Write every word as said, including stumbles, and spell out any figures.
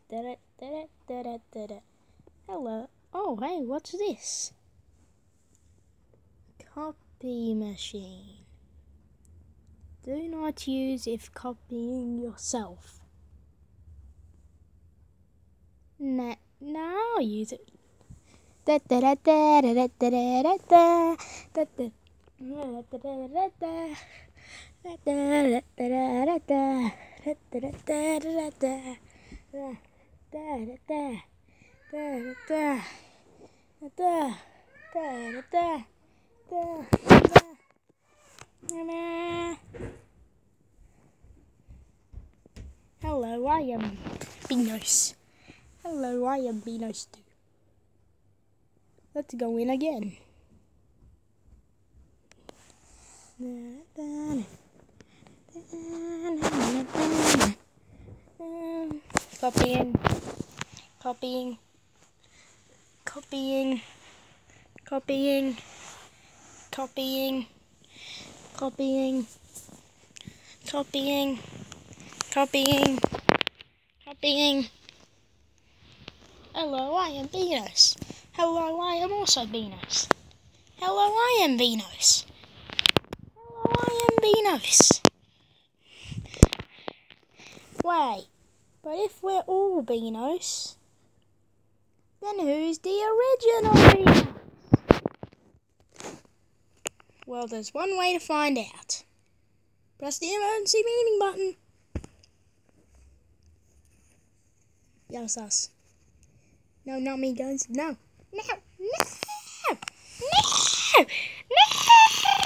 da da da da da da. Hello. Oh, hey, what's this? Copy machine. Do not use if copying yourself. Nah, no, I'll use it. Da da da da da da da da da da da. Da da da da da. Da da da da da. Da da da da da da. Da da da da. Da da da. Da da da da. Da da. Hello, I am Beanos. Hello, I am Beanos too. Let's go in again. Copying, copying, copying, copying, copying, copying, copying, copying, copying. Hello, I am Beanos. Hello, I am also Beanos. Hello, I am Beanos. Hello, I am Beanos. Wait, but if we're all Beanos, then who's the original Beanos? Well, there's one way to find out. Press the emergency meeting button. Yes, us. No, not me, guys. No. No. No. No. No.